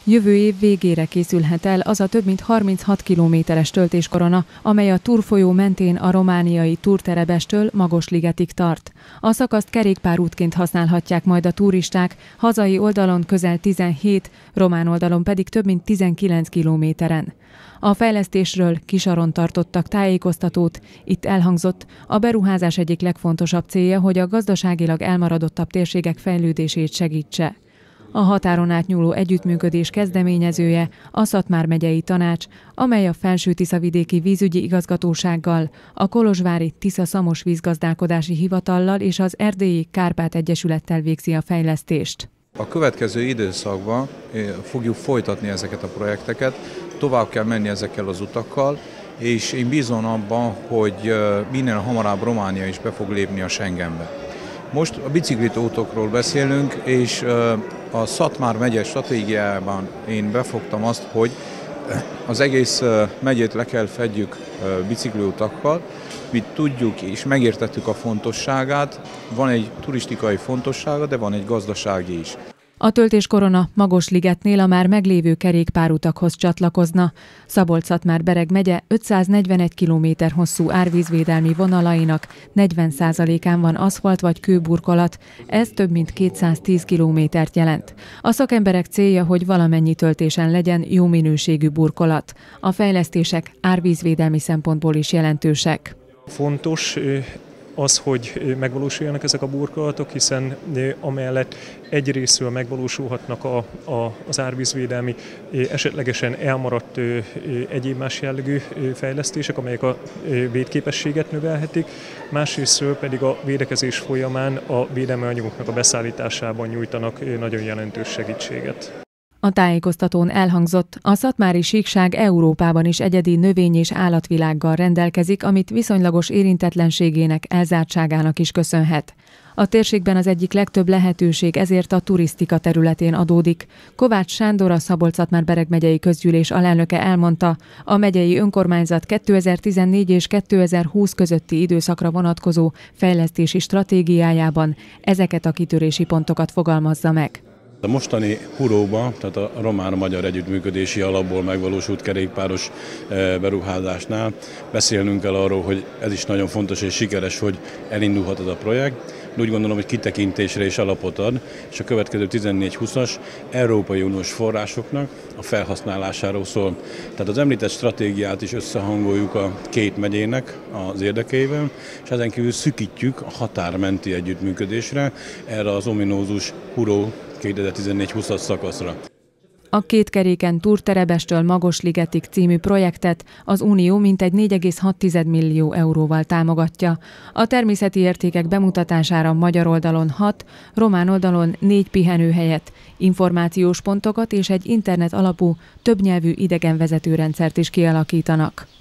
Jövő év végére készülhet el az a több mint 36 kilométeres töltéskorona, amely a Túr folyó mentén a romániai Túrterebestől Magosligetig tart. A szakaszt kerékpárútként használhatják majd a turisták, hazai oldalon közel 17, román oldalon pedig több mint 19 kilométeren. A fejlesztésről Kisaron tartottak tájékoztatót, itt elhangzott, a beruházás egyik legfontosabb célja, hogy a gazdaságilag elmaradottabb térségek fejlődését segítse. A határon átnyúló együttműködés kezdeményezője a Szatmár megyei tanács, amely a Felső-Tiszavidéki vízügyi igazgatósággal, a kolozsvári Tisza-Szamos vízgazdálkodási hivatallal és az erdélyi Kárpát Egyesülettel végzi a fejlesztést. A következő időszakban fogjuk folytatni ezeket a projekteket, tovább kell menni ezekkel az utakkal, és én bízom abban, hogy minél hamarabb Románia is be fog lépni a Schengenbe. Most a biciklitótokról beszélünk, és a Szatmár megye stratégiában én befogtam azt, hogy az egész megyét le kell fedjük bicikliutakkal. Mi tudjuk és megértettük a fontosságát, van egy turistikai fontossága, de van egy gazdasági is. A töltéskorona Magosligetnél a már meglévő kerékpárutakhoz csatlakozna. Szabolcs-Szatmár-Bereg megye 541 km hosszú árvízvédelmi vonalainak 40%-án van aszfalt vagy kőburkolat, ez több mint 210 kilométert jelent. A szakemberek célja, hogy valamennyi töltésen legyen jó minőségű burkolat. A fejlesztések árvízvédelmi szempontból is jelentősek. Fontos az, hogy megvalósuljanak ezek a burkolatok, hiszen amellett egyrészről megvalósulhatnak az árvízvédelmi, esetlegesen elmaradt egyéb más jellegű fejlesztések, amelyek a védképességet növelhetik, másrészről pedig a védekezés folyamán a védelmi anyagoknak a beszállításában nyújtanak nagyon jelentős segítséget. A tájékoztatón elhangzott, a szatmári síkság Európában is egyedi növény- és állatvilággal rendelkezik, amit viszonylagos érintetlenségének, elzártságának is köszönhet. A térségben az egyik legtöbb lehetőség ezért a turisztika területén adódik. Kovács Sándor, a Szabolcs-Szatmár-Bereg megyei közgyűlés alelnöke elmondta, a megyei önkormányzat 2014 és 2020 közötti időszakra vonatkozó fejlesztési stratégiájában ezeket a kitörési pontokat fogalmazza meg. A mostani Huróba, tehát a román-magyar együttműködési alapból megvalósult kerékpáros beruházásnál beszélnünk kell arról, hogy ez is nagyon fontos és sikeres, hogy elindulhat ez a projekt. Úgy gondolom, hogy kitekintésre is alapot ad, és a következő 14-20-as Európai Uniós forrásoknak a felhasználásáról szól. Tehát az említett stratégiát is összehangoljuk a két megyének az érdekeivel, és ezen kívül szűkítjük a határmenti együttműködésre, erre az ominózus Huró 2014-20-as szakaszra. A két keréken Túrterebestől Magosligetig című projektet az Unió mintegy 4,6 millió euróval támogatja. A természeti értékek bemutatására magyar oldalon 6, román oldalon 4 pihenőhelyet, információs pontokat és egy internet alapú, többnyelvű idegenvezetőrendszert is kialakítanak.